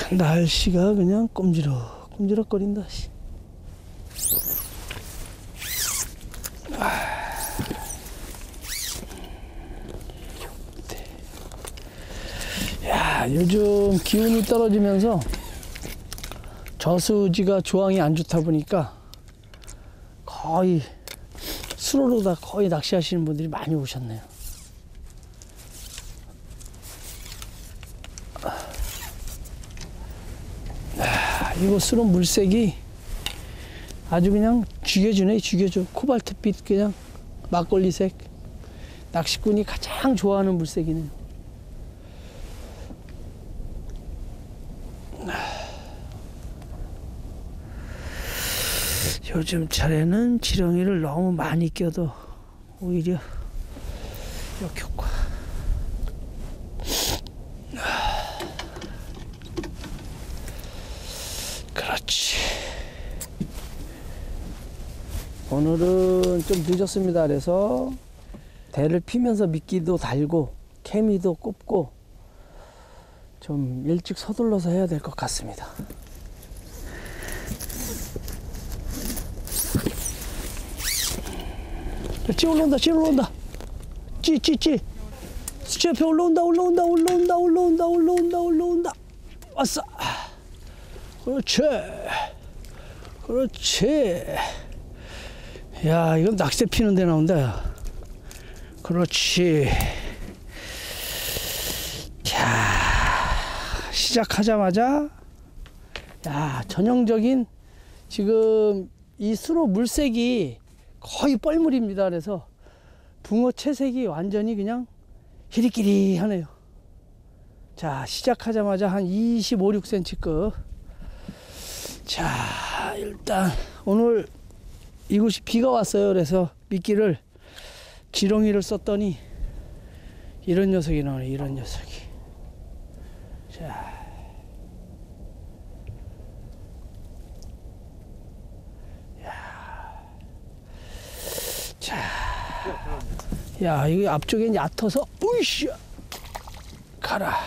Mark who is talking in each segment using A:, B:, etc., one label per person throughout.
A: 날씨가 그냥 꼼지락거린다. 야, 요즘 기온이 떨어지면서 저수지가 조항이 안 좋다 보니까 거의 수로로 다 거의 낚시하시는 분들이 많이 오셨네요. 이거 수로 물색이 아주 그냥 죽여주네. 코발트빛 그냥 막걸리색. 낚시꾼이 가장 좋아하는 물색이네요. 요즘 차례는 지렁이를 너무 많이 껴도 오히려 역효과. 그렇지. 오늘은 좀 늦었습니다. 그래서 대를 피면서 미끼도 달고 케미도 꼽고 좀 일찍 서둘러서 해야 될 것 같습니다. 찌 올라온다. 찌. 수치 옆에 올라온다. 왔어. 그렇지. 야, 이건 낚싯대 피는 데 나온다. 그렇지. 자, 시작하자마자 야, 전형적인 지금 이 수로 물색이 거의 뻘물입니다. 그래서 붕어 채색이 완전히 그냥 히리끼리 하네요. 자, 시작하자마자 한 25, 6cm급. 자, 일단 오늘 이곳이 비가 왔어요. 그래서 미끼를 지렁이를 썼더니 이런 녀석이 나오네. 이런 녀석이. 자, 야, 이거 앞쪽엔 얕아서, 으이씨! 가라.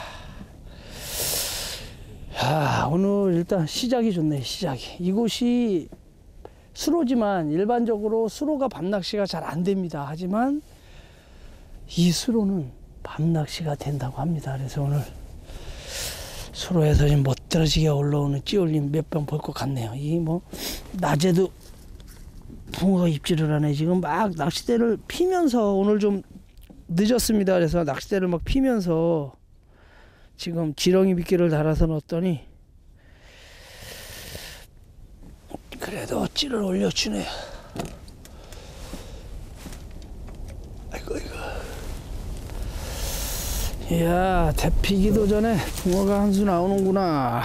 A: 야, 오늘 일단 시작이 좋네, 시작이. 이곳이 수로지만 일반적으로 수로가 밤낚시가 잘 안 됩니다. 하지만 이 수로는 밤낚시가 된다고 합니다. 그래서 오늘 수로에서 좀 멋들어지게 올라오는 찌올림 몇 번 볼 것 같네요. 이 뭐, 낮에도 붕어가 입질을 하네. 지금 막 낚싯대를 피면서 오늘 좀 늦었습니다. 그래서 낚싯대를 막 피면서 지금 지렁이 미끼를 달아서 넣었더니 그래도 찌를 올려주네. 아이고. 이야, 대피기도 전에 붕어가 한 수 나오는구나.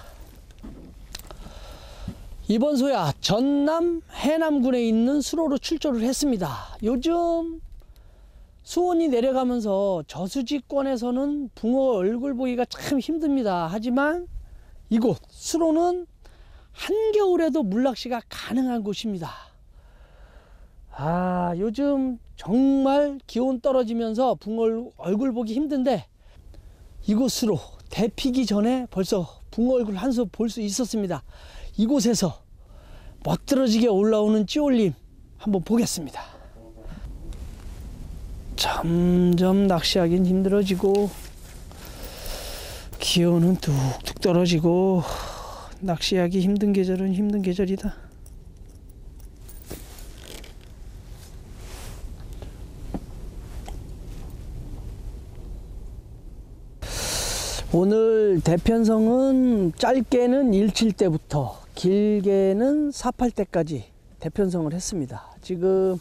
A: 이번 소야 전남 해남군에 있는 수로로 출조를 했습니다. 요즘 수온이 내려가면서 저수지권에서는 붕어 얼굴 보기가 참 힘듭니다. 하지만 이곳 수로는 한겨울에도 물낚시가 가능한 곳입니다. 아, 요즘 정말 기온 떨어지면서 붕어 얼굴 보기 힘든데 이곳으로 대피기 전에 벌써 붕어 얼굴 한 수 볼 수 있었습니다. 이곳에서 멋들어지게 올라오는 찌올림 한번 보겠습니다. 점점 낚시하긴 힘들어지고 기온은 뚝뚝 떨어지고 낚시하기 힘든 계절은 힘든 계절이다. 오늘 대편성은 짧게는 17대부터 길게는 48대까지 대편성을 했습니다. 지금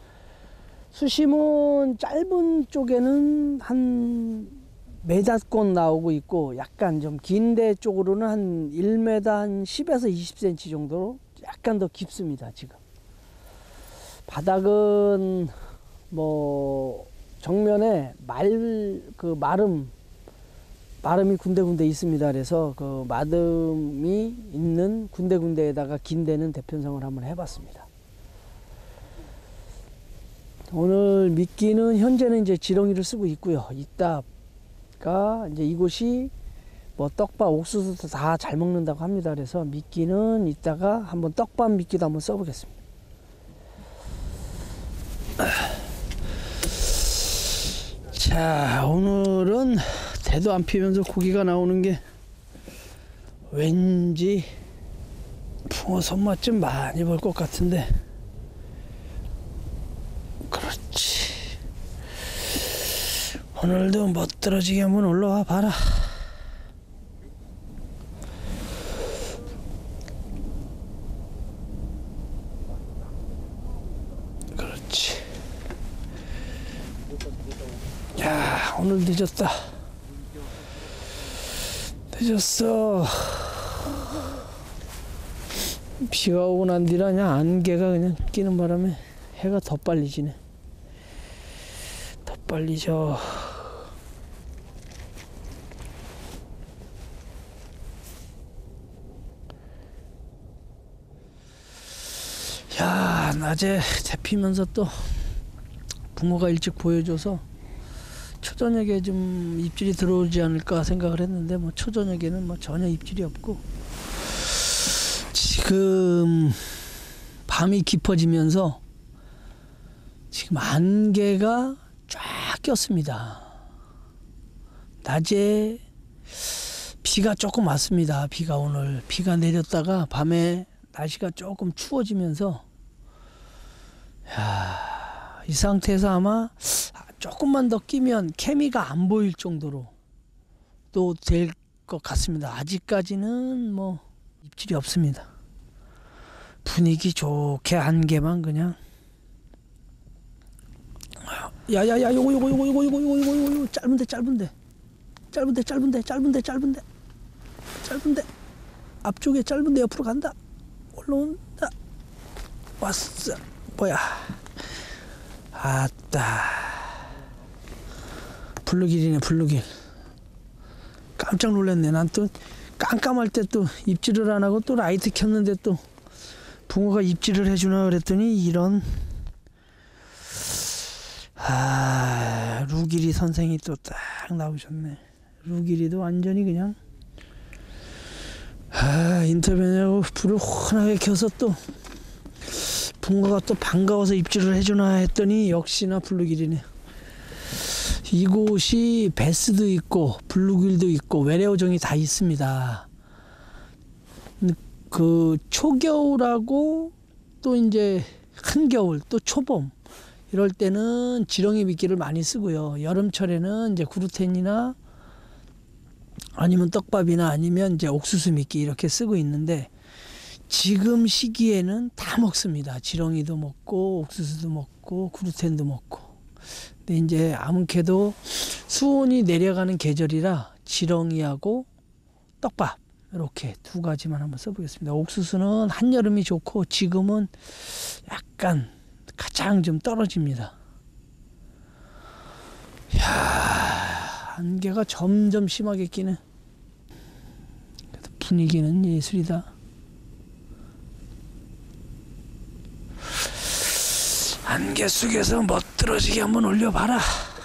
A: 수심은 짧은 쪽에는 한 메자권 나오고 있고 약간 좀 긴 데 쪽으로는 한 1m 한 10에서 20cm 정도로 약간 더 깊습니다. 지금 바닥은 뭐 정면에 마름이 군데군데 있습니다. 그래서 그 마름이 있는 군데군데에다가 긴 데는 대편성을 한번 해봤습니다. 오늘 미끼는 현재는 이제 지렁이를 쓰고 있고요. 이따가 이제 이곳이 뭐 떡밥, 옥수수도 다 잘 먹는다고 합니다. 그래서 미끼는 이따가 한번 떡밥 미끼도 한번 써보겠습니다. 자, 오늘은 대도 안 피면서 고기가 나오는 게 왠지 붕어 손맛 좀 많이 볼 것 같은데, 그렇지. 오늘도 멋들어지게 한번 올라와 봐라. 그렇지. 야, 오늘 늦었다. 늦었어. 비가 오고 난 뒤라 그냥 안개가 그냥 끼는 바람에 해가 더 빨리 지네. 더 빨리 져. 야, 낮에 잡히면서 또 붕어가 일찍 보여줘서 초저녁에 좀 입질이 들어오지 않을까 생각을 했는데, 뭐 초저녁에는 뭐 전혀 입질이 없고, 지금 밤이 깊어지면서 지금 안개가 쫙 꼈습니다. 낮에 비가 조금 왔습니다. 비가 오늘 비가 내렸다가 밤에 날씨가 조금 추워지면서, 야, 이 상태에서 아마 조금만 더 끼면 케미가 안 보일 정도로 또 될 것 같습니다. 아직까지는 뭐 입질이 없습니다. 분위기 좋게 안개만 그냥. 야야야, 요거 짧은데 앞쪽에 짧은데 옆으로 간다. 올라온다. 왔어. 뭐야, 아따, 블루길이네. 블루길. 깜짝 놀랐네. 난 또 깜깜할 때 또 입질을 안 하고 또 라이트 켰는데 또 붕어가 입질을 해주나 그랬더니 이런. 아, 루길이 선생이 또 딱 나오셨네. 루길이도 완전히 그냥, 아, 인터뷰냐고 불을 환하게 켜서 또 붕어가 또 반가워서 입질을 해주나 했더니 역시나 블루길이네. 이곳이 베스도 있고 블루길도 있고 외래어종이 다 있습니다. 그 초겨울하고 또 이제 한겨울 또 초봄 이럴 때는 지렁이 미끼를 많이 쓰고요. 여름철에는 이제 구루텐이나 아니면 떡밥이나 아니면 이제 옥수수 미끼 이렇게 쓰고 있는데, 지금 시기에는 다 먹습니다. 지렁이도 먹고 옥수수도 먹고 구루텐도 먹고. 근데 이제 아무래도 수온이 내려가는 계절이라 지렁이하고 떡밥 이렇게 두 가지만 한번 써보겠습니다. 옥수수는 한여름이 좋고 지금은 약간 가장 좀 떨어집니다. 이야, 안개가 점점 심하게 끼네. 분위기는 예술이다. 안개 속에서 멋들어지게 한번 올려봐라.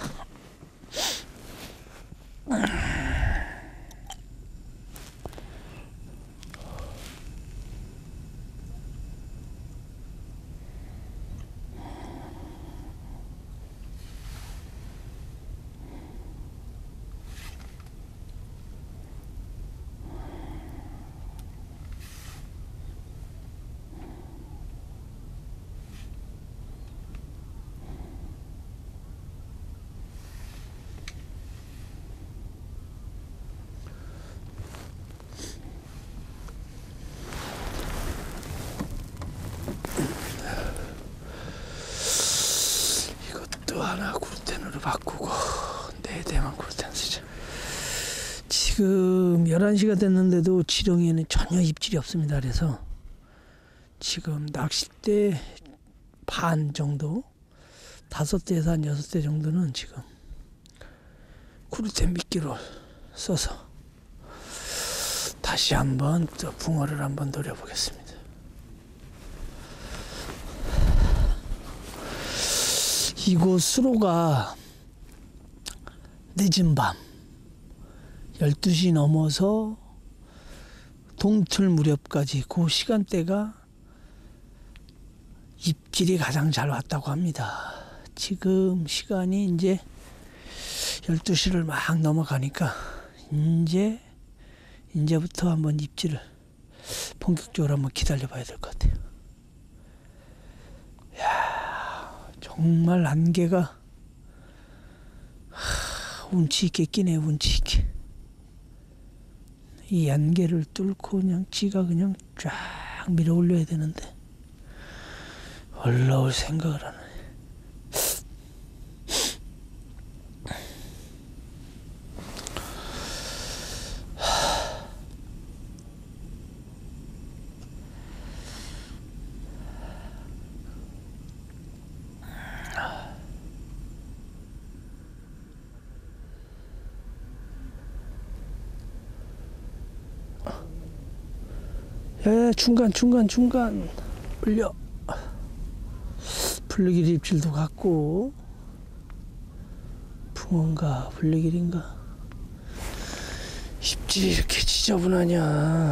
A: 하나 구루텐으로 바꾸고 4대만 구루텐 쓰자. 지금 11시가 됐는데도 지렁이에는 전혀 입질이 없습니다. 그래서 지금 낚싯대 반 정도, 5대에서 한 6대 정도는 지금 구루텐 미끼를 써서 다시 한번 또 붕어를 한번 노려보겠습니다. 이곳 수로가 늦은 밤 12시 넘어서 동틀 무렵까지 그 시간대가 입질이 가장 잘 왔다고 합니다. 지금 시간이 이제 12시를 막 넘어가니까 이제부터 한번 입질을 본격적으로 한번 기다려 봐야 될 것 같아요. 야, 정말 안개가 운치 있게 끼네. 운치 있게. 이 안개를 뚫고 그냥 지가 그냥 쫙 밀어 올려야 되는데 올라올 생각을 안 하네. 야, 중간 올려. 블루길 입질도 같고, 붕어인가 블루길인가. 입질이 이렇게 지저분하냐.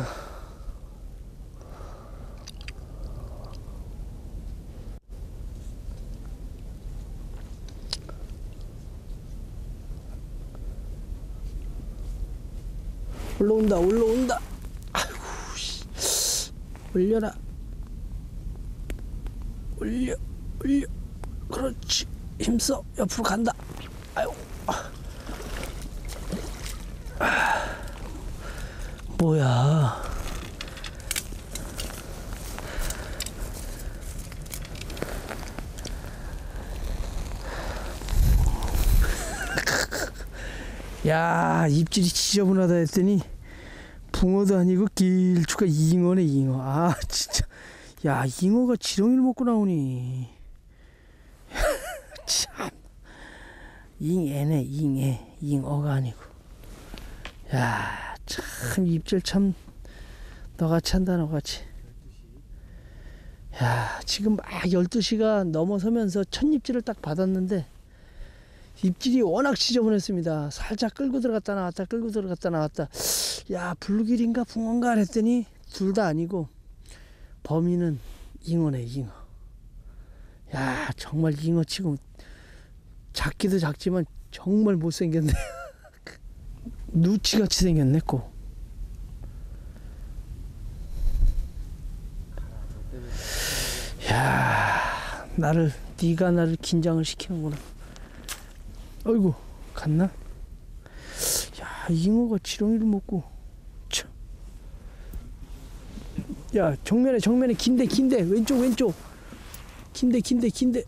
A: 올라온다. 아이고, 올려라. 올려. 그렇지. 힘써. 옆으로 간다. 아이고. 뭐야. 야, 입질이 지저분하다 했더니 붕어도 아니고 길쭉한 잉어네, 잉어. 아, 진짜. 야, 잉어가 지렁이를 먹고 나오니. 참. 잉애네, 잉애. 잉어가 아니고. 야, 참, 입질 참, 너같이 한다, 너같이. 야, 지금 막 12시가 넘어서면서 첫 입질을 딱 받았는데, 입질이 워낙 지저분했습니다. 살짝 끌고 들어갔다 나왔다. 야, 블루길인가 붕어인가 했더니 둘 다 아니고 범인은 잉어네, 잉어. 야, 정말 잉어 치고 작기도 작지만 정말 못생겼네. 누치같이 생겼네, 꼭. 야, 네가 나를 긴장을 시키는구나. 어이구, 갔나? 야, 잉어가 지렁이를 먹고. 참. 야, 정면에 긴데. 왼쪽. 긴데.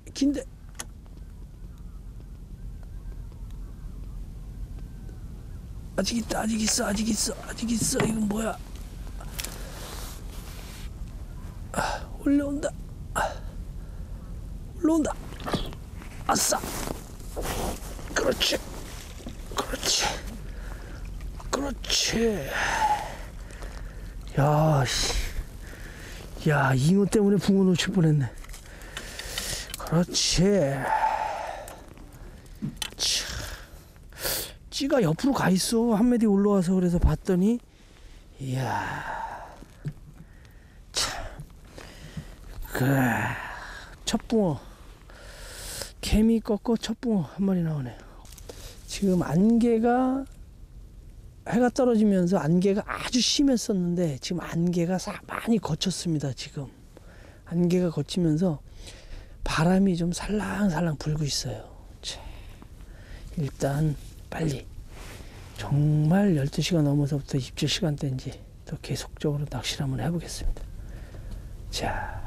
A: 아직 있어. 이건 뭐야? 올라온다. 아싸. 그렇지. 야, 씨. 야, 잉어 때문에 붕어 놓칠 뻔했네. 그렇지. 차. 찌가 옆으로 가 있어. 한 메디 올라와서 그래서 봤더니, 이야. 참. 그래. 첫 붕어. 개미 꺾고 첫 붕어 한 마리 나오네요. 지금 안개가 해가 떨어지면서 안개가 아주 심했었는데 지금 안개가 많이 거쳤습니다. 지금 안개가 거치면서 바람이 좀 살랑살랑 불고 있어요. 자, 일단 빨리 정말 12시가 넘어서부터 입질 시간대인지 또 계속적으로 낚시를 한번 해보겠습니다. 자,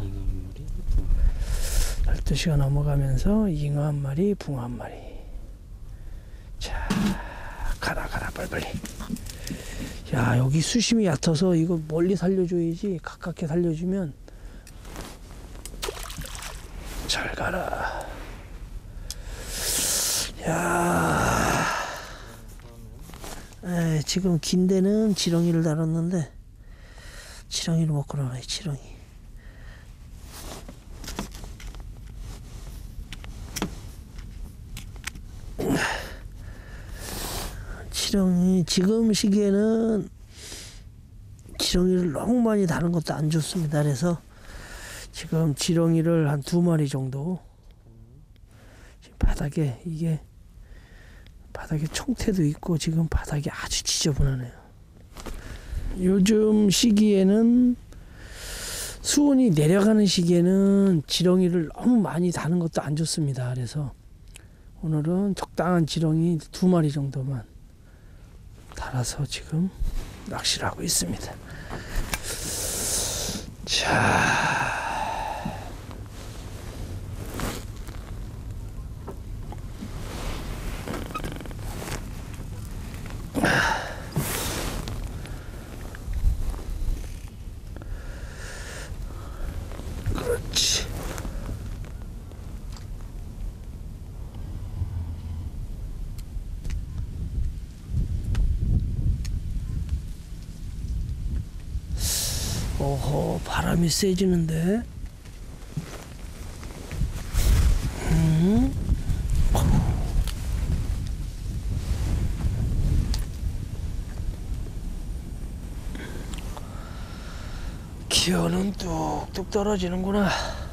A: 12시가 넘어가면서 잉어 한 마리, 붕어 한 마리. 자, 가라 빨리. 야, 여기 수심이 얕아서 이거 멀리 살려줘야지. 가깝게 살려주면 잘 가라. 야, 지금 긴 데는 지렁이를 달았는데 지렁이를 먹고 나오네.
B: 지렁이 지금 시기에는 지렁이를 너무 많이 다는 것도 안 좋습니다. 그래서 지금 지렁이를 한 2마리 정도 지금 바닥에 이게 바닥에 총태도 있고 지금 바닥이 아주 지저분하네요. 요즘 시기에는 수온이 내려가는 시기에는 지렁이를 너무 많이 다는 것도 안 좋습니다. 그래서 오늘은 적당한 지렁이 2마리 정도만 달아서 지금 낚시를 하고 있습니다. 자, 그렇지. 오호, 바람이 세지는데. 기온은 뚝뚝 떨어지는구나.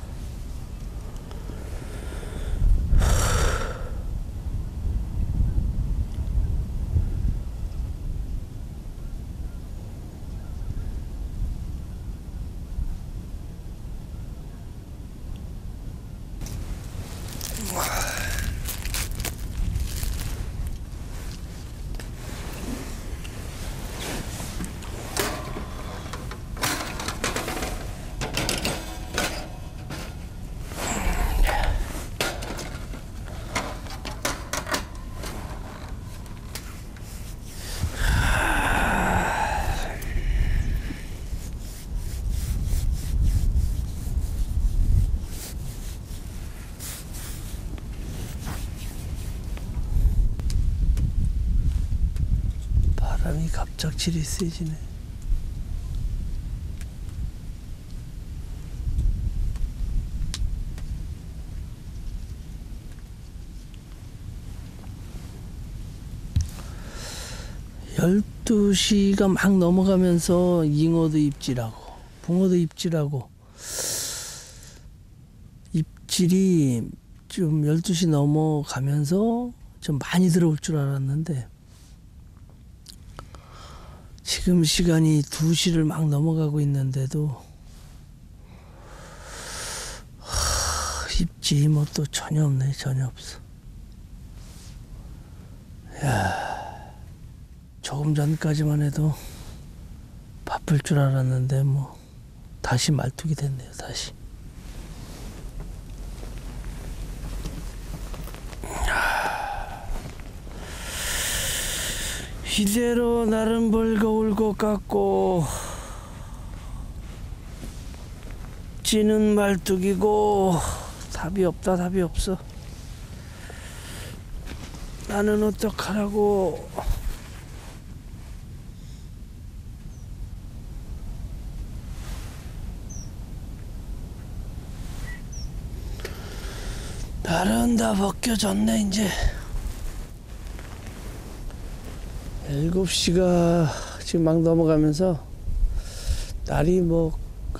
B: 바람이 갑작스레 세지네. 열두 시가 막 넘어가면서 잉어도 입질하고 붕어도 입질하고 입질이 좀 12시 넘어가면서 좀 많이 들어올 줄 알았는데 지금 시간이 2시를 막 넘어가고 있는데도 입질이 뭐 또 전혀 없네. 전혀 없어. 야, 조금 전까지만 해도 바쁠 줄 알았는데 뭐 다시 말뚝이 됐네요. 다시. 이대로 날은 벌거울 것 같고 찌는 말뚝이고 답이 없다. 답이 없어. 나는 어떡하라고. 날은 다 벗겨졌네. 이제 7시가 지금 막 넘어가면서 날이 뭐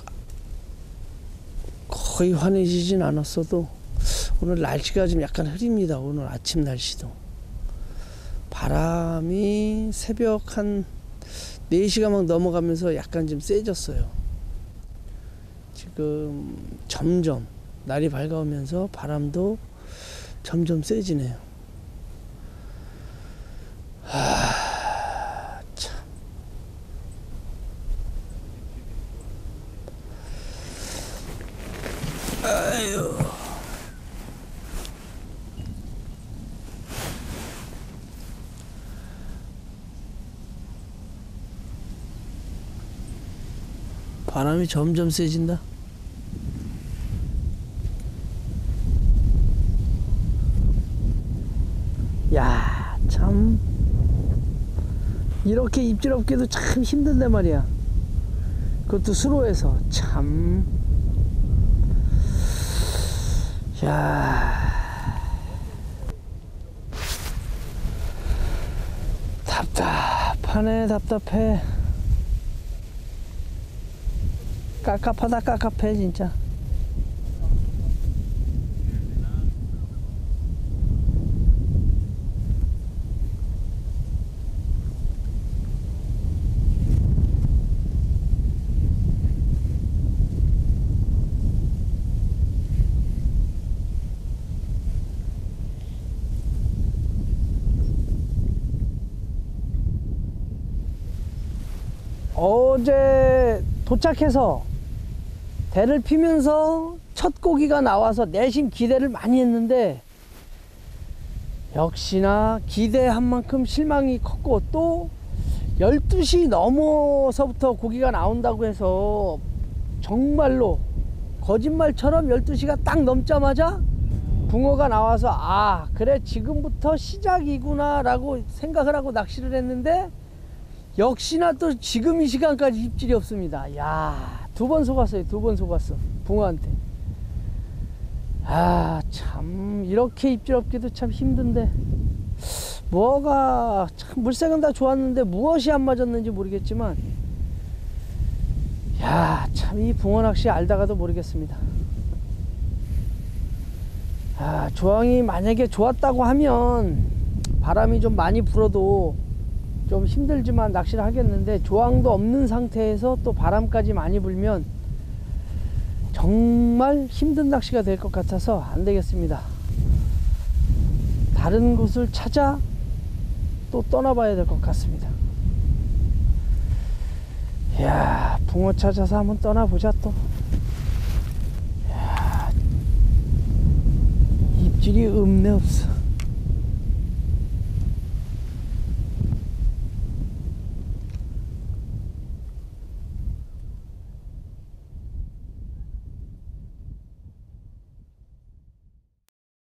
B: 거의 환해지진 않았어도 오늘 날씨가 좀 약간 흐립니다. 오늘 아침 날씨도 바람이 새벽 한 4시가 막 넘어가면서 약간 좀 세졌어요. 지금 점점 날이 밝아오면서 바람도 점점 세지네요. 참. 아유. 바람이 점점 세진다. 야, 참 이렇게 입질 없기도 참 힘든데 말이야. 그것도 수로에서 참. 야, 답답.
A: 답답하네, 답답해. 깝깝하다, 깝깝해, 진짜. 어제 도착해서 대를 피면서 첫 고기가 나와서 내심 기대를 많이 했는데 역시나 기대한 만큼 실망이 컸고, 또 12시 넘어서부터 고기가 나온다고 해서 정말로 거짓말처럼 12시가 딱 넘자마자 붕어가 나와서 아 그래 지금부터 시작이구나 라고 생각을 하고 낚시를 했는데, 역시나 또 지금 이 시간까지 입질이 없습니다. 야, 2번 속았어요. 2번 속았어. 붕어한테. 아, 참 이렇게 입질 없기도 참 힘든데 뭐가 참 물색은 다 좋았는데 무엇이 안 맞았는지 모르겠지만, 야, 참 이 붕어 낚시 알다가도 모르겠습니다. 아, 조항이 만약에 좋았다고 하면 바람이 좀 많이 불어도 좀 힘들지만 낚시를 하겠는데, 조항도 없는 상태에서 또 바람까지 많이 불면 정말 힘든 낚시가 될 것 같아서 안 되겠습니다. 다른 곳을 찾아 또 떠나봐야 될 것 같습니다. 이야, 붕어 찾아서 한번 떠나보자 또. 이야, 입질이 없네 없어.